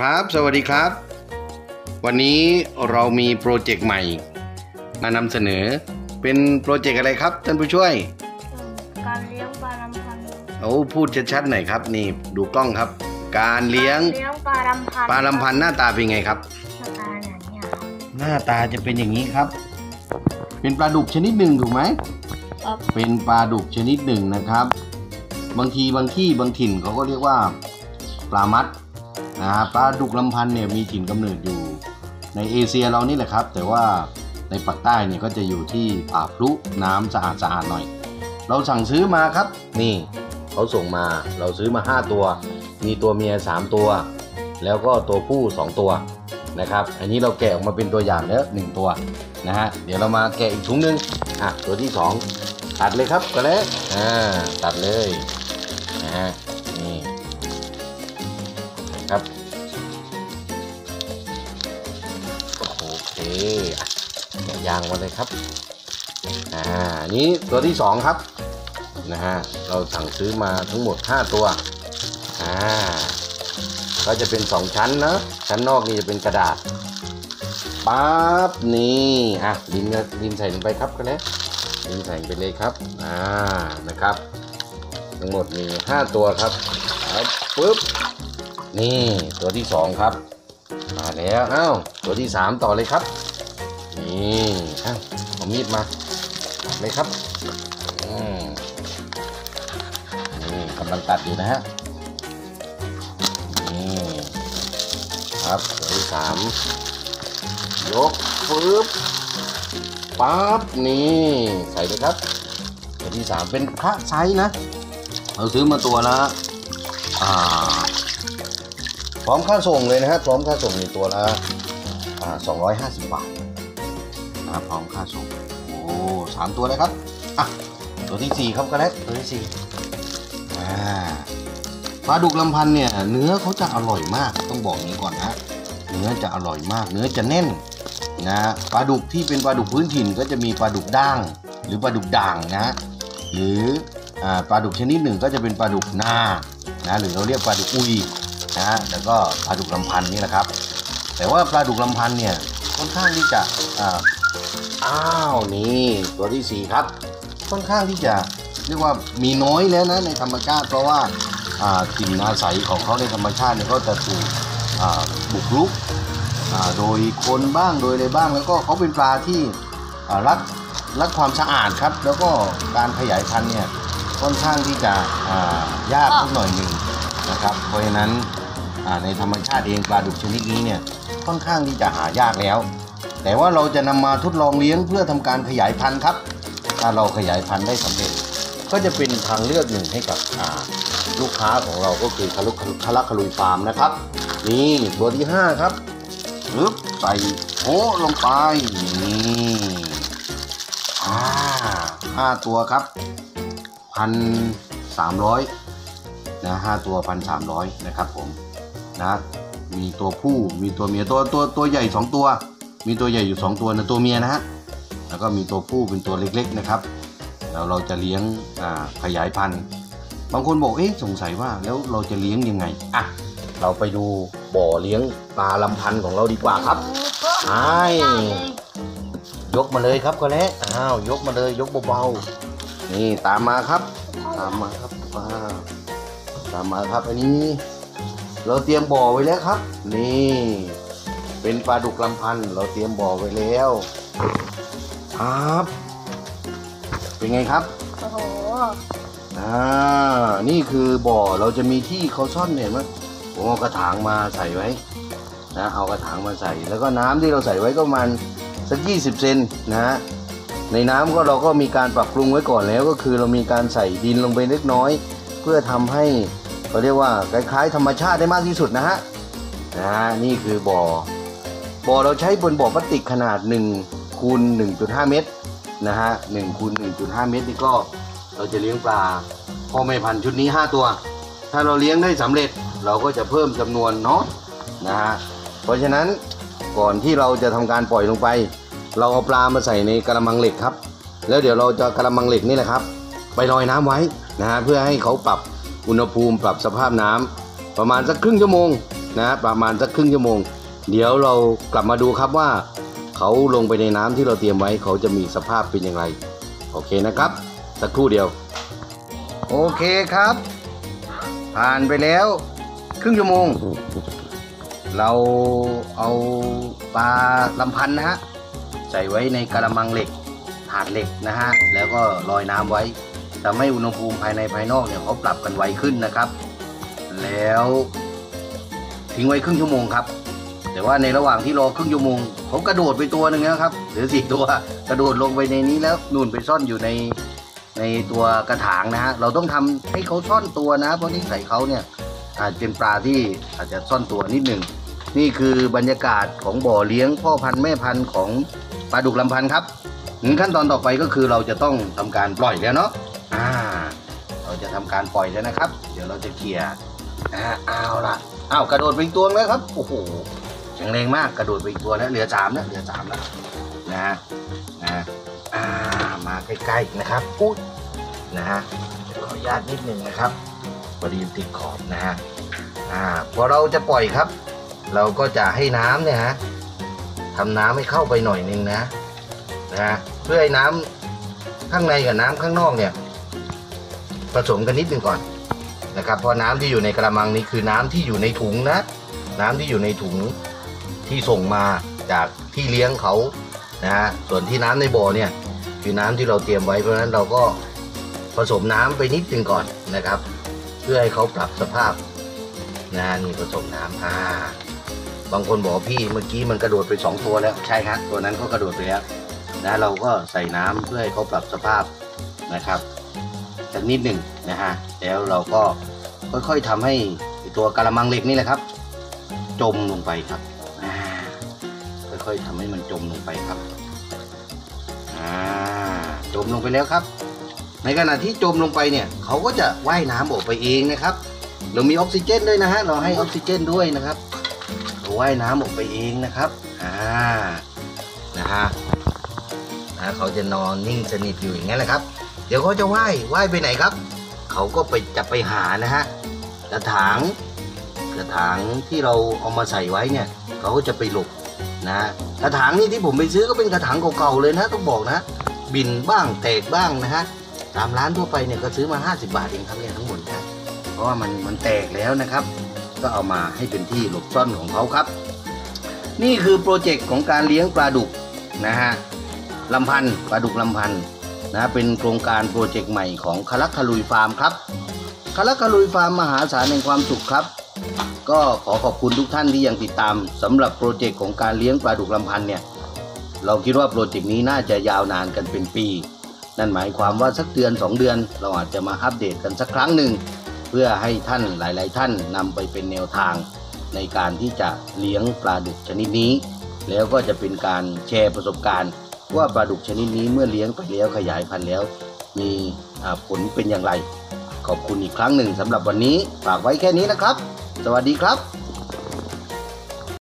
ครับสวัสดีครับวันนี้เรามีโปรเจกต์ใหม่มานำเสนอเป็นโปรเจกต์อะไรครับท่านผู้ช่วยการเลี้ยงปลาลำพันธ์โอ้พูดชัดๆหน่อยครับนี่ดูกล้องครับการเลี้ยงปลาลำพันธ์หน้าตาเป็นไงครับหน้าตาจะเป็นอย่างนี้ครับเป็นปลาดุกชนิดหนึ่งถูกไหมเป็นปลาดุกชนิดหนึ่งนะครับบางที่บางถิ่นเขาก็เรียกว่าปลามัดปลาดุกลำพันธ์เนี่ยมีถิ่นกำเนิดอยู่ในเอเชียเรานี่แหละครับแต่ว่าในภาคใต้เนี่ยก็จะอยู่ที่ป่าพลุน้ำสะอาดหน่อยเราสั่งซื้อมาครับนี่เขาส่งมาเราซื้อมา5ตัวมีตัวเมีย3ตัวแล้วก็ตัวผู้2ตัวนะครับอันนี้เราแกะออกมาเป็นตัวอย่างแล้ว1ตัวนะฮะเดี๋ยวเรามาแกะอีกถุงนึงตัวที่2ตัดเลยครับก็แล้วตัดเลยนี่ครับโอเคแกะยางมาเลยครับนี้ตัวที่2ครับนะฮะเราสั่งซื้อมาทั้งหมด5ตัวก็จะเป็น2ชั้นนะชั้นนอกนี่จะเป็นกระดาษปั๊บนี่ดินใส่ลงไปครับก็แล้วดินใส่ไปเลยครับนะครับทั้งหมดมี5ตัวครับปึ๊บนี่ตัวที่2ครับมาแล้วตัวที่3ต่อเลยครับนี่เอามีดมาตัดเลยครับนี่กำลังตัดอยู่นะฮะนี่ครับตัวที่3ยกปึ๊บปั๊บนี่ใส่เลยครับตัวที่3เป็นพระไซส์นะเราซื้อมาตัวละพร้อมค่าส่งเลยนะฮะพร้อมค่าส่งในตัวละ250 บาทนะครับพร้อมค่าส่ง3ตัวเลยครับตัวที่4ครับก็แล้วตัวที่4ปลาดุกลำพันธ์เนี่ยเนื้อเขาจะอร่อยมากต้องบอกนี้ก่อนนะเนื้อจะอร่อยมากเนื้อจะแน่นนะปลาดุกที่เป็นปลาดุกพื้นถิ่นก็จะมีปลาดุกด่างหรือปลาดุกด่างนะหรือปลาดุกชนิดหนึ่งก็จะเป็นปลาดุกนานะหรือเราเรียกปลาดุกอุยนะแล้วก็ปลาดุกลำพันธ์นี่แหละครับแต่ว่าปลาดุกลำพันธ์เนี่ยค่อนข้างที่จะนี่ตัวที่4ครับค่อนข้างที่จะเรียกว่ามีน้อยแล้วนะในธรรมชาติเพราะว่าถิ่นอาศัยของเขาในธรรมชาติเนี่ยก็จะถูกบุกรุกโดยคนบ้างโดยอะไรบ้างแล้วก็เขาเป็นปลาที่รักความสะอาดครับแล้วก็การขยายพันธุ์เนี่ยค่อนข้างที่จะยากสักหน่อยหนึ่งนะครับเพราะฉะนั้นในธรรมชาติเองปลาดุกชนิดนี้เนี่ยค่อนข้างที่จะหายากแล้วแต่ว่าเราจะนำมาทดลองเลี้ยงเพื่อทำการขยายพันธุ์ครับถ้าเราขยายพันธุ์ได้สำเร็จก็จะเป็นทางเลือกหนึ่งให้กับลูกค้าของเราก็คือคาลักคลุยฟาร์มนะครับนี่ตัวที่5ครับใส่โหลงไปนี่5ตัวครับ1,300นะ5ตัว1,300นะครับผมนะมีตัวผู้มีตัวเมียตัวใหญ่2ตัวมีตัวใหญ่อยู่2ตัวนะตัวเมียนะฮะแล้วก็มีตัวผู้เป็นตัวเล็กๆนะครับแล้วเราจะเลี้ยงขยายพันธุ์บางคนบอกสงสัยว่าแล้วเราจะเลี้ยงยังไงเราไปดูบ่อเลี้ยงปลาลำพันธ์ของเราดีกว่าครับยกมาเลยครับก็แล้วยกมาเลยยกเบาๆนี่ตามมาครับตามมาครับอันนี้เราเตรียมบ่อไว้แล้วครับนี่เป็นปลาดุกลำพันธ์เราเตรียมบ่อไว้แล้วครับเป็นไงครับโอ้โหนี่คือบ่อเราจะมีที่เขาซ่อนเห็นไหมผมเอากระถางมาใส่ไว้นะเอากระถางมาใส่แล้วก็น้ำที่เราใส่ไว้ก็ประมาณสัก20 เซนนะในน้ำก็เราก็มีการปรับปรุงไว้ก่อนแล้วก็คือเรามีการใส่ดินลงไปเล็กน้อยเพื่อทำให้เขาเรียกว่าคล้ายๆธรรมชาติได้มากที่สุดนะฮะนี่คือบ่อเราใช้บนบ่อพลาสติกขนาด1 คูณ 1.5 เมตรนะฮะ1 คูณ 1.5 เมตรนี่ก็เราจะเลี้ยงปลาพ่อแม่พันธุ์ชุดนี้5ตัวถ้าเราเลี้ยงได้สำเร็จเราก็จะเพิ่มจำนวนเนาะนะฮะเพราะฉะนั้นก่อนที่เราจะทำการปล่อยลงไปเราเอาปลามาใส่ในกระมังเหล็กครับแล้วเดี๋ยวเราจะกระมังเหล็กนี่แหละครับไปลอยน้ำไว้นะฮะเพื่อให้เขาปรับอุณหภูมิปรับสภาพน้ำประมาณสักครึ่งชั่วโมงนะประมาณสักครึ่งชั่วโมงเดี๋ยวเรากลับมาดูครับว่าเขาลงไปในน้ำที่เราเตรียมไว้เขาจะมีสภาพเป็นอย่างไรโอเคนะครับสักครู่เดียวโอเคครับผ่านไปแล้วครึ่งชั่วโมงเราเอาปลาลำพันธ์นะฮะใส่ไว้ในกระมังเหล็กถาดเหล็กนะฮะแล้วก็ลอยน้ำไว้ทำให้อุณหภูมิภายในภายนอกเนี่ยเขาปรับกันไวขึ้นนะครับแล้วทิ้งไว้ครึ่งชั่วโมงครับแต่ว่าในระหว่างที่รอครึ่งชั่วโมงเขากระโดดไปตัวหนึ่งแล้วครับหรือ4 ตัวกระโดดลงไปในนี้แล้วนู่นไปซ่อนอยู่ในตัวกระถางนะฮะเราต้องทำให้เขาซ่อนตัวนะเพราะนิสัยเขาเนี่ยอาจเป็นปลาที่อาจจะซ่อนตัวนิดหนึ่งนี่คือบรรยากาศของบ่อเลี้ยงพ่อพันธุ์แม่พันธุ์ของปลาดุกลำพันธ์ครับขั้นตอนต่อไปก็คือเราจะต้องทำการปล่อยแล้วเนาะเราจะทำการปล่อยแล้วนะครับเดี๋ยวเราจะเคลียร์เอาละกระโดดไปอีกตัวแล้วครับโอ้โหแข็งแรงมากกระโดดไปอีกตัวแล้วเหลือ3แล้วนะฮะมาใกล้ๆนะครับปุ๊บนะฮะขออนุญาตนิดนึงนะครับพอดีติดขอบนะฮะพอเราจะปล่อยครับเราก็จะให้น้ำเนี่ยฮะทำน้ำให้เข้าไปหน่อยนึงนะเพื่อให้น้ำข้างในกับน้ำข้างนอกเนี่ยผสมกันนิดนึงก่อนนะครับเพราะน้ำที่อยู่ในกระมังนี้คือน้ำที่อยู่ในถุงนะน้ำที่อยู่ในถุงที่ส่งมาจากที่เลี้ยงเขานะฮะส่วนที่น้ำในบ่อเนี่ยคือน้ำที่เราเตรียมไว้เพราะฉะนั้นเราก็ผสมน้ำไปนิดนึงก่อนนะครับเพื่อให้เขาปรับสภาพนะนี่ผสมน้ำบางคนบอกพี่เมื่อกี้มันกระโดดไป2 ตัวแล้วใช่ครับตัวนั้นก็กระโดดไปแล้วนะเราก็ใส่น้ำเพื่อให้เขาปรับสภาพนะครับสักนิดหนึ่งนะฮะแล้วเราก็ค่อยๆทำให้ตัวกระมังเหล็กนี่แหละครับจมลงไปครับค่อยๆทำให้มันจมลงไปครับจมลงไปแล้วครับในขณะที่จมลงไปเนี่ยเขาก็จะว่ายน้ำออกไปเองนะครับเรามีออกซิเจนด้วยนะฮะเราให้ออกซิเจนด้วยนะครับเขาว่ายน้ำออกไปเองนะครับนะฮะเขาจะนอนนิ่งสนิทอยู่อย่างนั้นแหละครับเดี๋ยวเขาจะว่ายไปไหนครับเขาก็จะไปหานะฮะกระถางที่เราเอามาใส่ไว้เนี่ยเขาก็จะไปหลบนะกระถางนี่ที่ผมไปซื้อก็เป็นกระถางเก่าๆเลยนะต้องบอกนะบินบ้างแตกบ้างนะฮะตามร้านทั่วไปเนี่ยก็ซื้อมา50 บาทเองครับเนี่ยทั้งหมดนะเพราะว่ามันแตกแล้วนะครับก็เอามาให้เป็นที่หลบซ่อนของเขาครับนี่คือโปรเจกต์ของการเลี้ยงปลาดุกนะฮะลำพันธ์ปลาดุกลำพันธ์นะเป็นโครงการโปรเจกต์ใหม่ของคลักคลุยฟาร์มครับคลักคลุยฟาร์มมหาศาลแห่งความสุขครับก็ขอขอบคุณทุกท่านที่ยังติดตามสำหรับโปรเจกต์ของการเลี้ยงปลาดุกลำพันธ์เนี่ยเราคิดว่าโปรเจกต์นี้น่าจะยาวนานกันเป็นปีนั่นหมายความว่าสักเดือน2 เดือนเราอาจจะมาอัปเดตกันสักครั้งหนึ่งเพื่อให้ท่านหลายๆท่านนำไปเป็นแนวทางในการที่จะเลี้ยงปลาดุกชนิดนี้แล้วก็จะเป็นการแชร์ประสบการณ์ว่าปลาดุกชนิดนี้เมื่อเลี้ยงไปแล้วขยายพันธุ์แล้วมีผลเป็นอย่างไรขอบคุณอีกครั้งหนึ่งสำหรับวันนี้ฝากไว้แค่นี้นะครับสวัสดีครับ